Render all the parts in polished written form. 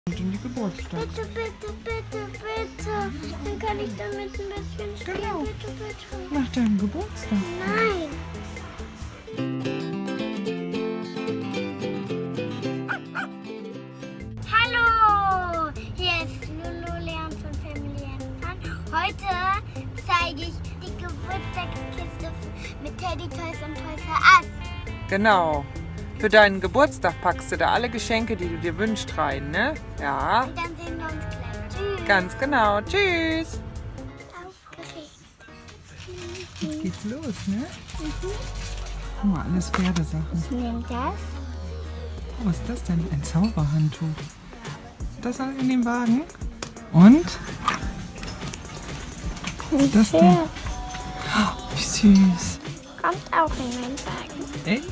In die Geburtstag. Bitte, bitte, bitte, bitte. Dann kann ich damit ein bisschen spielen. Genau. Bitte, bitte. Nach deinem Geburtstag. Nein. Hallo, hier ist Lulu Leon von Family and Fun. Heute zeige ich die Geburtstagskiste mit Teddy Toys und Toys R Us. Genau. Für deinen Geburtstag packst du da alle Geschenke, die du dir wünschst, rein, ne? Ja. Und dann sehen wir uns gleich. Tschüss. Ganz genau. Tschüss. Aufgeregt. Jetzt geht's los, ne? Guck mal, alles Pferdesachen. Ich nehme das. Oh, was ist das denn? Ein Zauberhandtuch. Das all in dem Wagen? Und? Was ist das denn? Oh, wie süß. Kommt auch in meinen Wagen. Echt?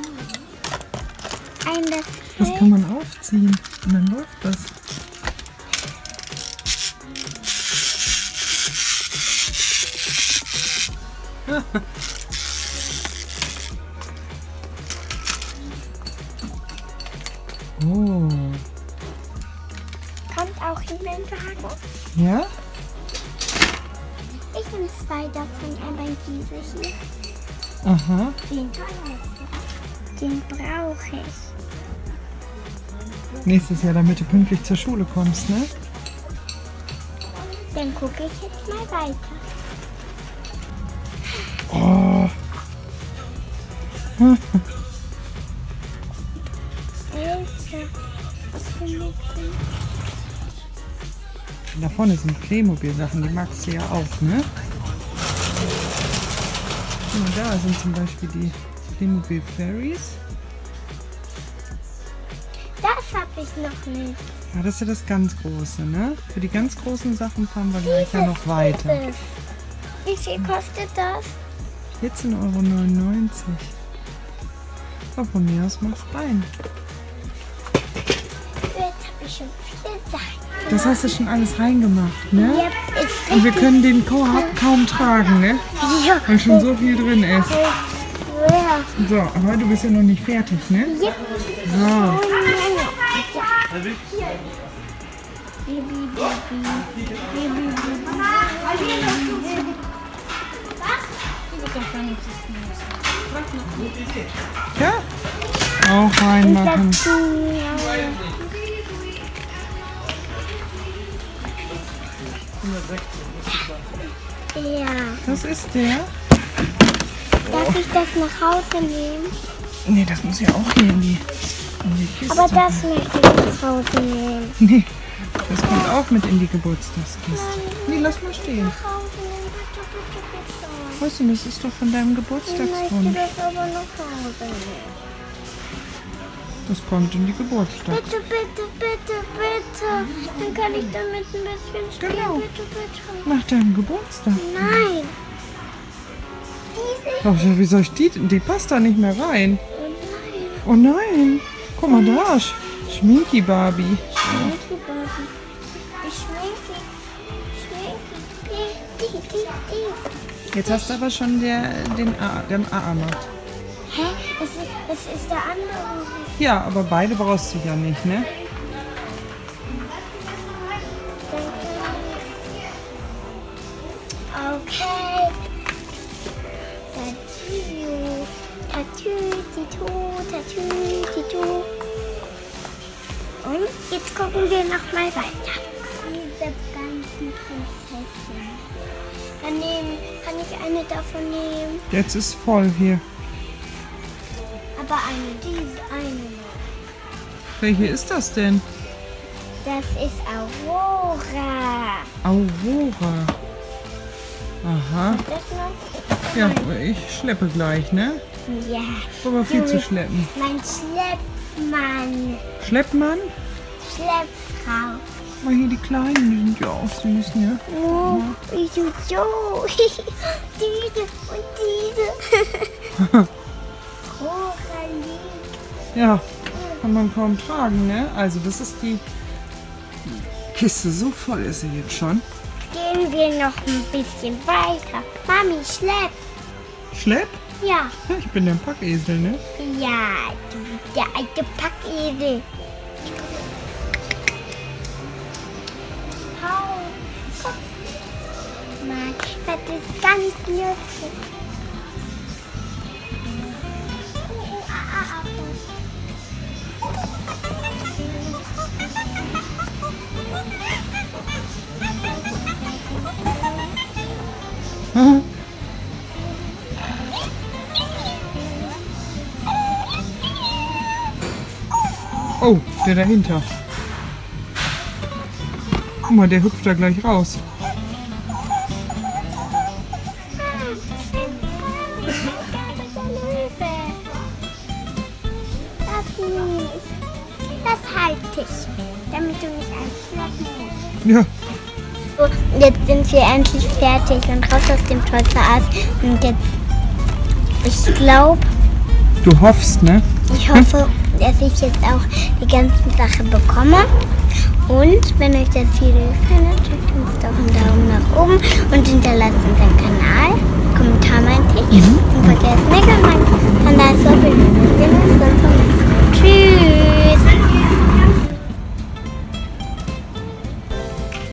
Das Das kann man aufziehen und dann läuft das. Oh. Kommt auch in meinen Wagen. Ja? Ich nehme 2 davon, aber diese hier. Aha. Den Den brauche ich. Nächstes Jahr, damit du pünktlich zur Schule kommst, ne? Dann gucke ich jetzt mal weiter. Oh. Da vorne sind Playmobil-Sachen, die magst du ja auch, ne? Und da sind zum Beispiel die Playmobil Fairies. Das habe ich noch nicht. Ja, das ist ja das ganz Große, ne? Für die ganz großen Sachen fahren wir gleich ja noch weiter. Wie viel kostet das? 14,99 €. Aber von mir aus mach's rein. Jetzt habe ich schon viele Sachen. Das hast du schon alles reingemacht, ne? Yep, ist Und wir können den kaum tragen, ne? ja. Weil schon so viel drin ist. Ja. So, aber du bist ja noch nicht fertig, ne? Yep. So. Ja? Auch reinmachen. Ja. Das ist der. Darf ich das nach Hause nehmen? Nee, das muss ja auch hier in die Kiste. Aber das möchte ich nach Hause nehmen. Nee, das kommt auch mit in die Geburtstagskiste. Nee, lass mal stehen. Nach Hause nehmen, bitte, bitte, bitte. Weißt du, das ist doch von deinem Ich möchte Geburtstagswunsch. das aber nach Hause nehmen. Das kommt in die Geburtstag. Bitte, bitte, bitte, bitte. Dann kann ich damit ein bisschen spielen. Genau. Bitte, bitte. Nach deinem Geburtstag. Nein. Diese. Ach, ja, wie soll ich die passt da nicht mehr rein. Oh nein. Oh nein. Guck mal da. Schminky Barbie. Schminky Barbie. Schminky. Die. Jetzt hast du aber schon den A-Macht. Hä? Das ist der andere. Ja, aber beide brauchst du ja nicht, ne? Okay. Tatü. Und jetzt gucken wir noch mal weiter. Diese ganzen Prinzessinnen. Kann ich eine davon nehmen? Jetzt ist voll hier. Aber diese eine noch. Welche ist das denn? Das ist Aurora. Aurora. Aha. Das noch? Ja, ich schleppe gleich, ne? Ja. Aber viel zu schleppen. Mein Schleppmann. Schleppmann? Schleppfrau. Mal hier die Kleinen, die sind ja auch süß, ne? Oh, so. Diese und diese. Coralie. Ja, kann man kaum tragen, ne? Also das ist die Kiste, so voll ist sie jetzt schon. Gehen wir noch ein bisschen weiter. Mami, schlepp. Schlepp? Ja. Ich bin der Packesel, ne? Ja, du, der alte Packesel. Das ist ganz lustig. Oh, der dahinter. Guck mal, der hüpft da gleich raus. Das halte ich, damit du nicht einschlafen musst. Ja. So, jetzt sind wir endlich fertig und raus aus dem Toys R Us. Und jetzt, ich glaube, Du hoffst, ne? ich hoffe, dass ich jetzt auch die ganzen Sachen bekomme. Und wenn euch das Video gefallen hat, drückt uns doch einen Daumen nach oben und hinterlasst unseren Kanal. Kommentar meinte ich. Und vergesst nicht,